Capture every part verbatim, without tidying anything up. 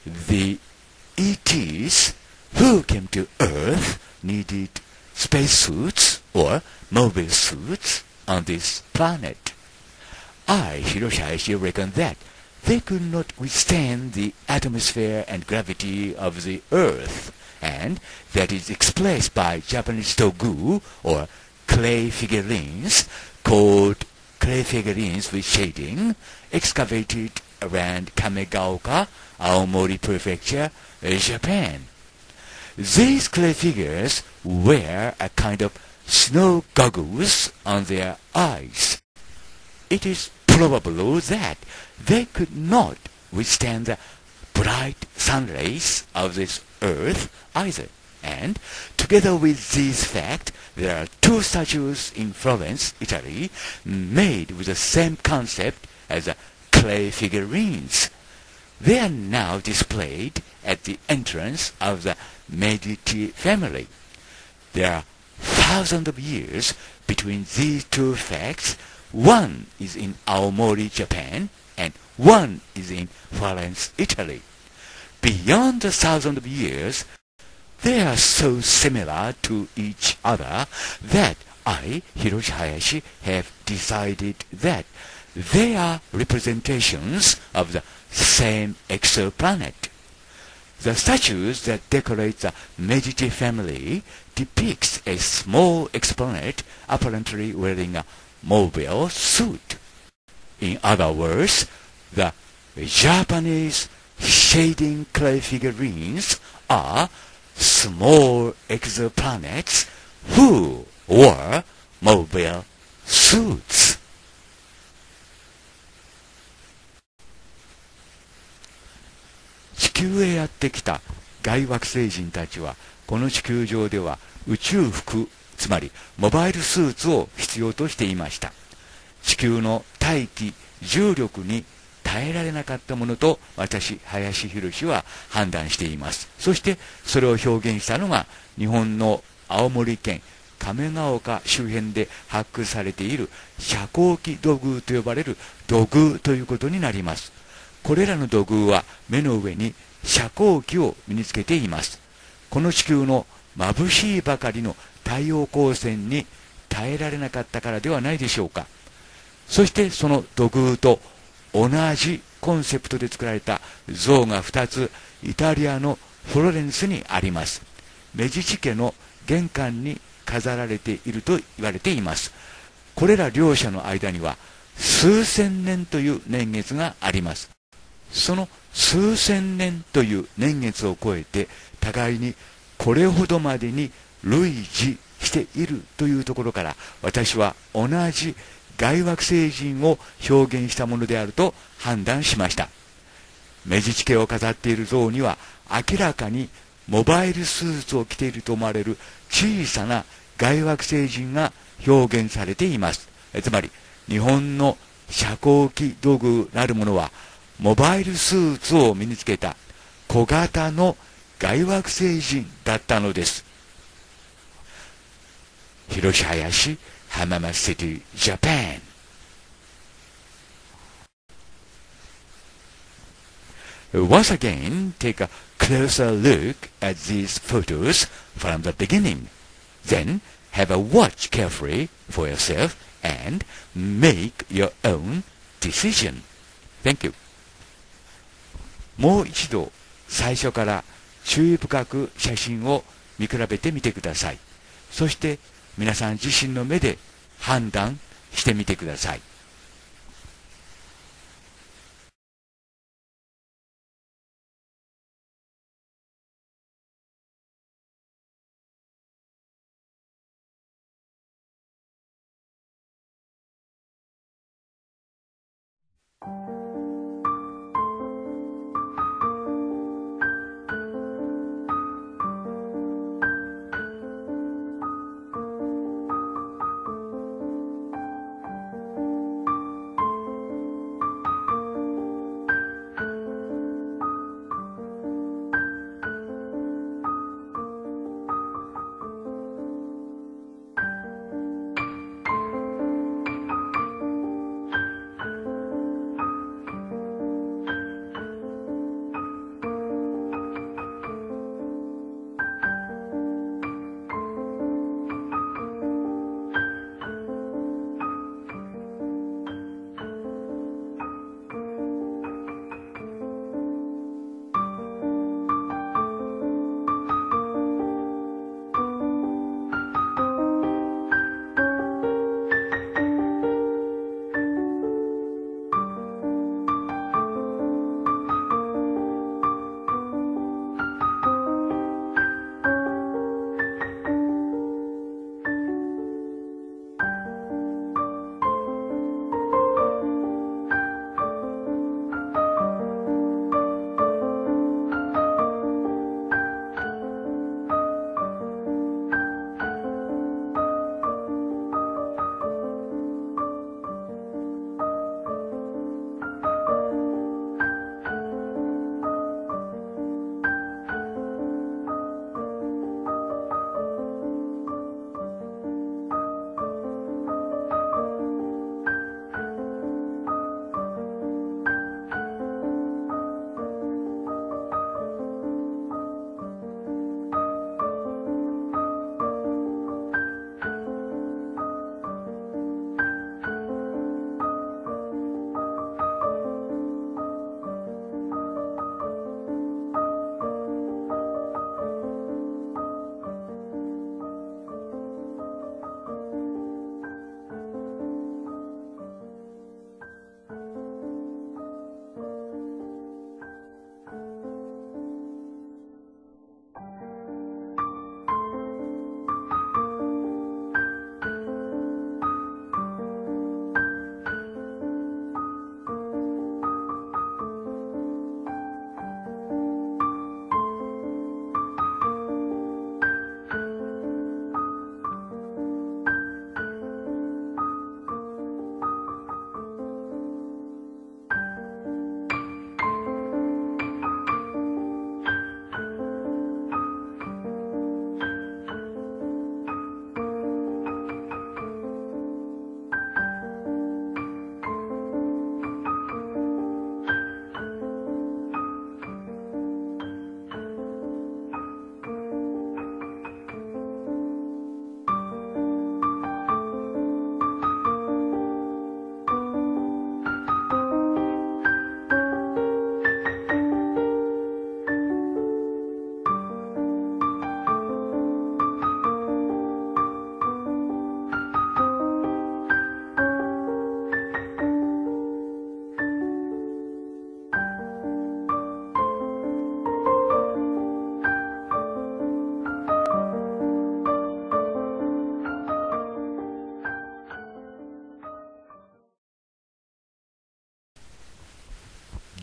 The E Ts who came to Earth needed spacesuits or mobile suits on this planet. I, Hiroshi Hayashi, reckon that they could not withstand the atmosphere and gravity of the Earth, and that is expressed by Japanese dogu or clay figurines called clay figurines with shading, excavated around Kamegaoka, Aomori Prefecture, Japan. These clay figures wear a kind of snow goggles on their eyes. It is probable that they could not withstand the bright sun rays of this earth either. And together with these facts, there are two statues in Florence, Italy, made with the same concept as the clay figurines. They are now displayed at the entrance of the Medici family. There are thousands of years between these two facts. One is in Aomori, Japan, and one is in Florence, Italy. Beyond the thousand of years, they are so similar to each other that I, Hiroshi Hayashi, have decided that they are representations of the same exoplanet. The statues that decorate the Medici family depicts a small exoplanet apparently wearing a mobile suit. In other words, the Japanese shading clay figurines are small exoplanets who wore mobile suits. 地球へやってきた外惑星人たちはこの地球上では宇宙服、つまりモバイルスーツを必要としていました。地球の大気、重力に耐えられなかったものと私、林博は判断しています。そしてそれを表現したのが日本の青森県亀ヶ岡周辺で発掘されている遮光器土偶と呼ばれる土偶ということになります。これらの土偶は目の上に遮光器を身につけています。この地球の眩しいばかりの太陽光線に耐えられなかったからではないでしょうか。そしてその土偶と同じコンセプトで作られた像がふたつイタリアのフロレンスにあります。メジチ家の玄関に飾られていると言われています。これら両者の間には数千年という年月があります。その数千年という年月を超えて互いにこれほどまでに類似しているというところから私は同じ外惑星人を表現したものであると判断しました。メジチ家を飾っている像には明らかにモバイルスーツを着ていると思われる小さな外惑星人が表現されています。つまり日本の遮光器土偶なるものはモバイルスーツを身につけた小型の外惑星人だったのです。広島林、浜松 City, Japan. Once again, take a closer look at these photos from the beginning. Then, have a watch carefully for yourself and make your own decision. Thank you. もう一度最初から注意深く写真を見比べてみてください。そして皆さん自身の目で判断してみてください。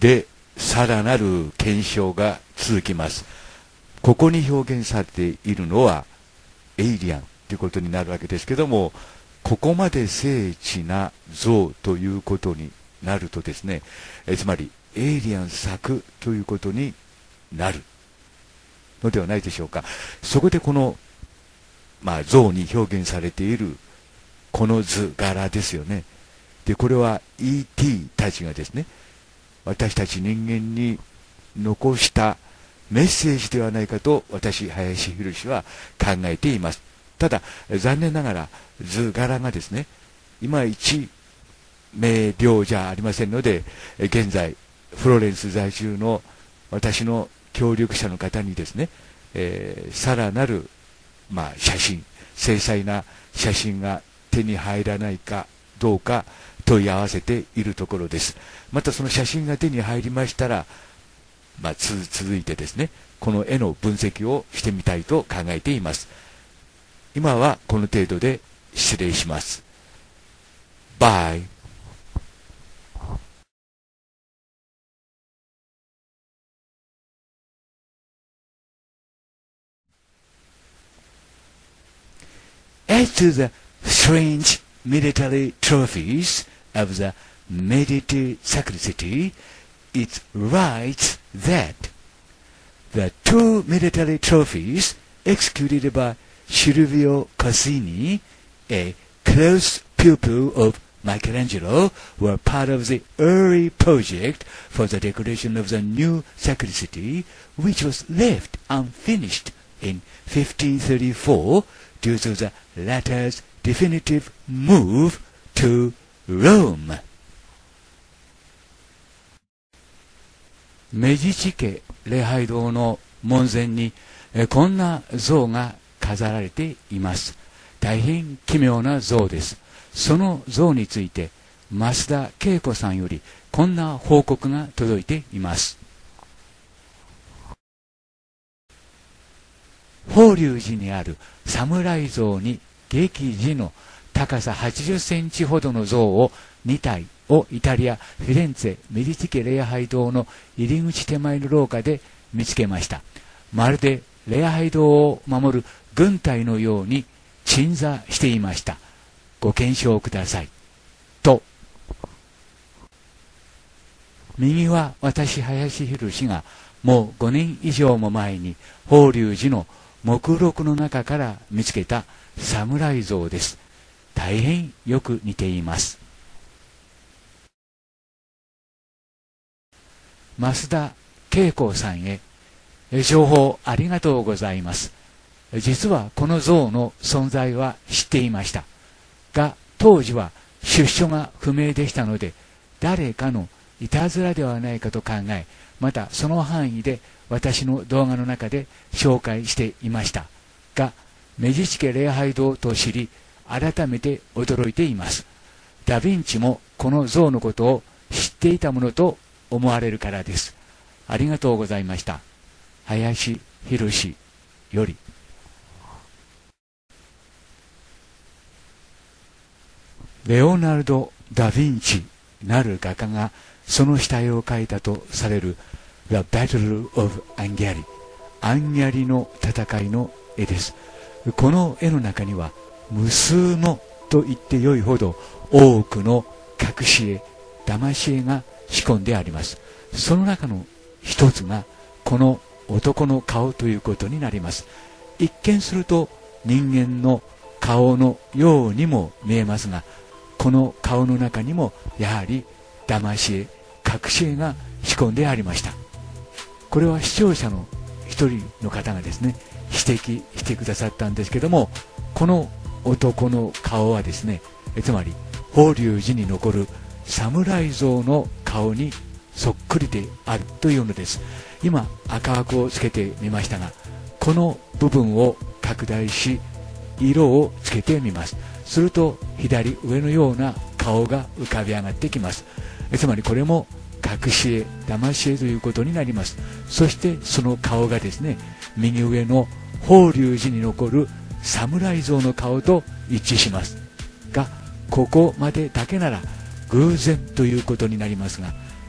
でさらなる検証が続きます。ここに表現されているのはエイリアンということになるわけですけども、ここまで精緻な像ということになるとですね、えつまりエイリアン作ということになるのではないでしょうか。そこでこの、まあ、像に表現されているこの図柄ですよね。でこれは イーティー たちがですね、私たち人間に残したメッセージではないかと私林博は考えています。ただ残念ながら図柄がですね、いまいち明瞭じゃありませんので、現在フローレンス在住の私の協力者の方にですね、えー、さらなる、まあ、写真、精細な写真が手に入らないかどうか問い合わせているところです。またその写真が手に入りましたら、まあ、つ続いてですね、この絵の分析をしてみたいと考えています。今はこの程度で失礼します。バイ。As to the strange military trophies of the Medici Sacristy, it writes that the two military trophies executed by Silvio Cassini, a close pupil of Michelangelo, were part of the early project for the decoration of the new sacristy, which was left unfinished in fifteen thirty-four due to the latter's definitive move to Rome. メディチ家礼拝堂の門前にこんな像が飾られています。大変奇妙な像です。その像について増田恵子さんよりこんな報告が届いています。法隆寺にある侍像に劇寺の高さはちじゅっセンチほどの像をにたいをイタリア・フィレンツェ・メディチ家礼拝堂の入り口手前の廊下で見つけました。まるで礼拝堂を守る軍隊のように鎮座していました。ご検証ください。と。右は私林博がもうごねん以上も前に法隆寺の目録の中から見つけた侍像です。大変よく似ています。増田恵子さんへ情報ありがとうございます。実はこの像の存在は知っていましたが、当時は出所が不明でしたので、誰かのいたずらではないかと考え、またその範囲で私の動画の中で紹介していましたが、メディチ家礼拝堂と知り改めて驚いています。ダ・ヴィンチもこの像のことを知っていたものと思われるからです。ありがとうございました。林博より。レオナルド・ダ・ヴィンチなる画家がその下絵を描いたとされる The Battle of Anghiari、 アンギャリの戦いの絵です。この絵の中には無数のと言ってよいほど多くの隠し絵、騙し絵が仕込んであります。その中の一つがこの男の顔ということになります。一見すると人間の顔のようにも見えますが、この顔の中にもやはり騙し絵、隠し絵が仕込んでありました。これは視聴者の一人の方がですね、指摘してくださったんですけども、この男の顔はですね、つまり法隆寺に残る侍像の顔にそっくりであるというのです。今赤枠をつけてみましたが、この部分を拡大し色をつけてみます。すると左上のような顔が浮かび上がってきます。つまりこれも隠し絵、騙し絵ということになります。そしてその顔がですね、右上の法隆寺に残る侍像の顔と一致しますが、ここまでだけなら偶然ということになりますが、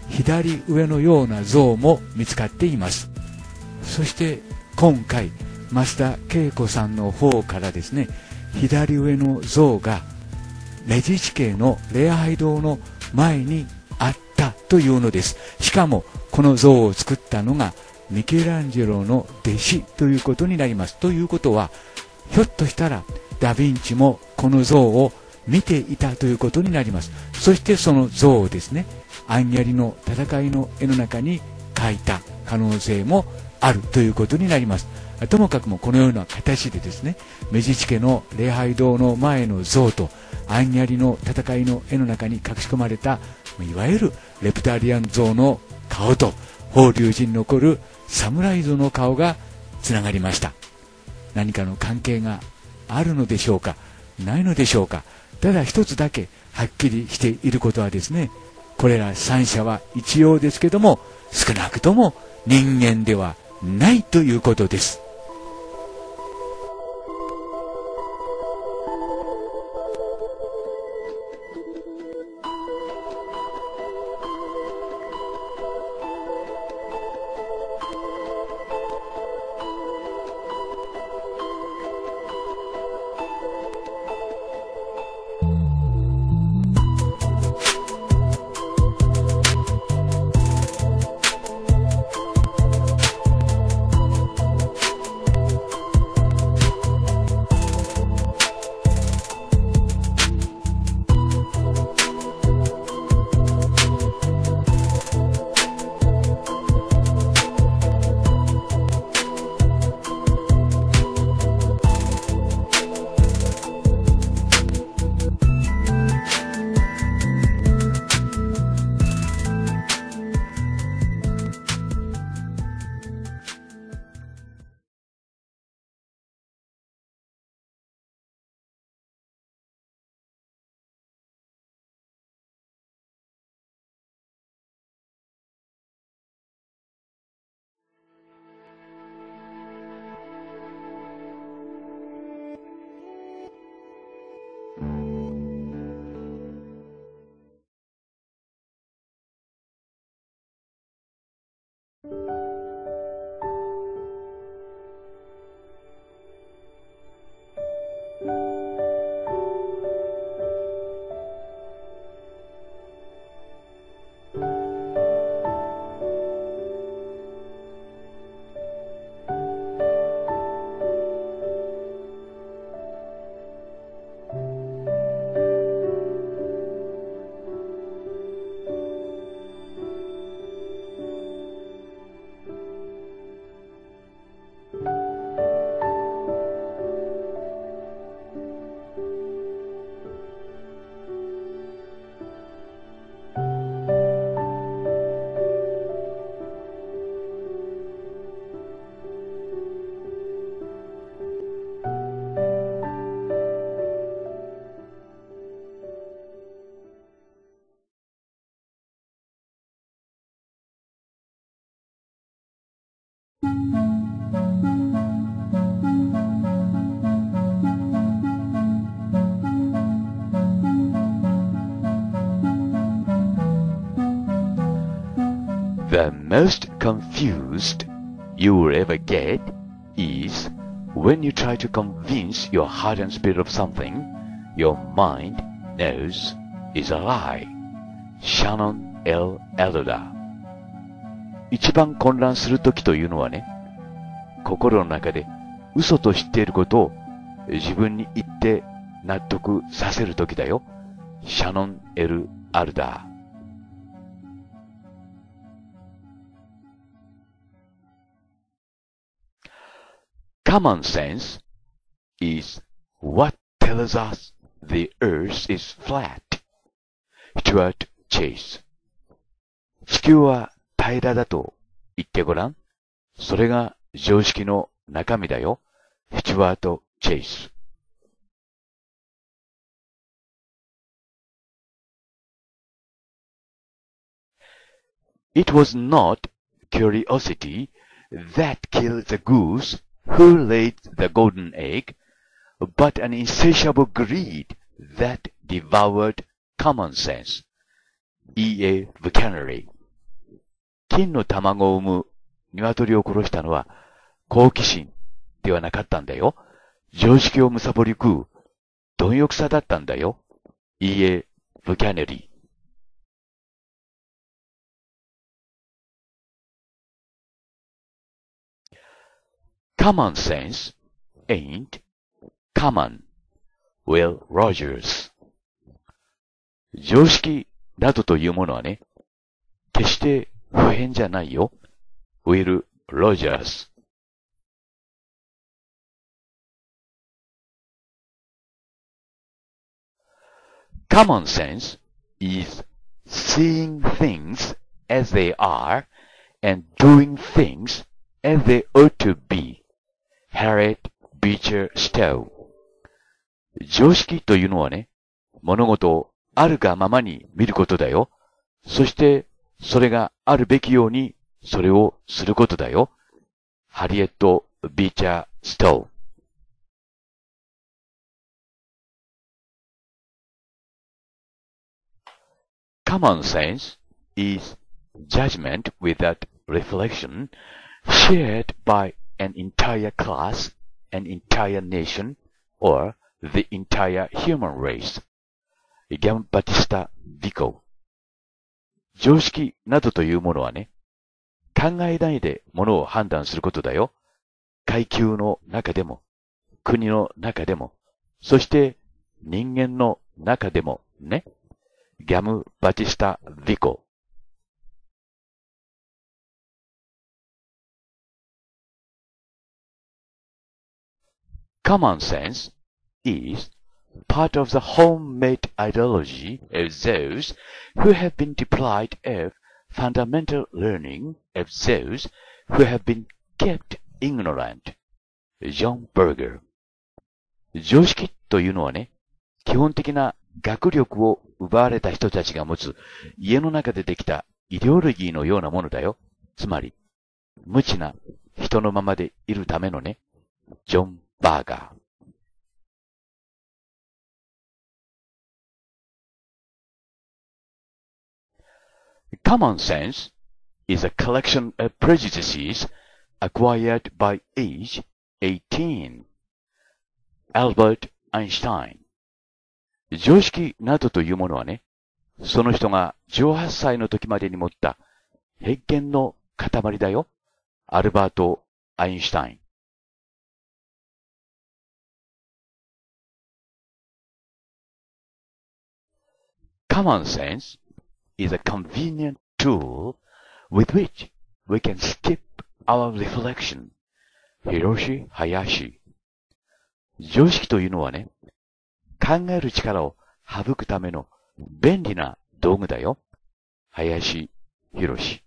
左上のような像も見つかっています。そして今回増田恵子さんの方からですね、左上の像がメディチ家の礼拝堂の前にあったというのです。しかもこの像を作ったのがミケランジェロの弟子ということになります。ということは、ひょっとしたらダ・ヴィンチもこの像を見ていたということになります。そしてその像をですね、アンギャリの戦いの絵の中に描いた可能性もあるということになります。ともかくもこのような形でですね、メディチ家の礼拝堂の前の像とアンギャリの戦いの絵の中に隠し込まれたいわゆるレプタリアン像の顔と法隆寺に残る侍像の顔がつながりました。何かの関係があるのでしょうか、ないのでしょうか。ただ一つだけはっきりしていることはですね、これら三者は一様ですけども、少なくとも人間ではないということです。 The most confused you will ever get is when you try to convince your heart and spirit of something your mind knows is a lie. Shannon L. Elder。 一番混乱するときというのはね、心の中で嘘と知っていることを自分に言って納得させるときだよ。シャノン・エル・アルダー。Common sense is what tells us the earth is flat. Stuart Chase。 地球は平らだと言ってごらん。それが常識の中身だよ。スチュワート・チェイス。It was not curiosity that killed the goose who laid the golden egg, but an insatiable greed that devoured common sense. E. A. Buchanan。 金の卵を産む鶏を殺したのは好奇心ではなかったんだよ。常識を貪り食う貪欲さだったんだよ。いいえ、ブキャネリー。Common sense ain't common, Will Rogers。常識などというものはね、決して普遍じゃないよ。Will Rogers。Common sense is seeing things as they are and doing things as they ought to be.Harriet Beecher Stowe。常識というのはね、物事をあるがままに見ることだよ。そして、それがあるべきように、それをすることだよ。ハリエット・ビーチャー・ストウ。Common sense is judgment without reflection shared by an entire class, an entire nation, or the entire human race. ギャン・バティスタ・ビコ。常識などというものはね、考えないでものを判断することだよ。階級の中でも、国の中でも、そして人間の中でもね。ギャム・バティスタ・ビコ。Common sense is part of the home-made ideology of those who have been deprived of fundamental learning, of those who have been kept ignorant. John Berger。常識というのはね、基本的な学力を奪われた人たちが持つ家の中でできたイデオロギーのようなものだよ。つまり、無知な人のままでいるためのね、ジョン・バーガー。Common sense is a collection of prejudices acquired by age eighteen. Albert Einstein。常識などというものはね、その人がじゅうはっさいの時までに持った偏見の塊だよ。アルバート・アインシュタイン。Common sense is a convenient tool with which we can skip our reflection. ヒロシ・ハヤシ。常識というのはね、考える力を省くための便利な道具だよ。林博士。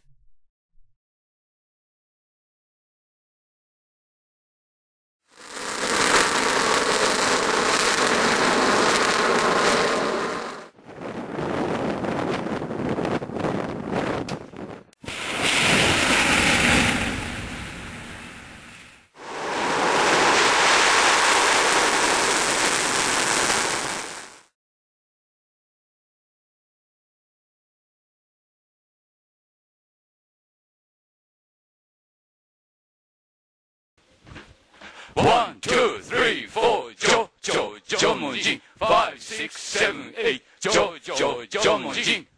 One, two, three, four, ジョジョジョ文字。Five, six, seven, eight, ジョジョジョ文字。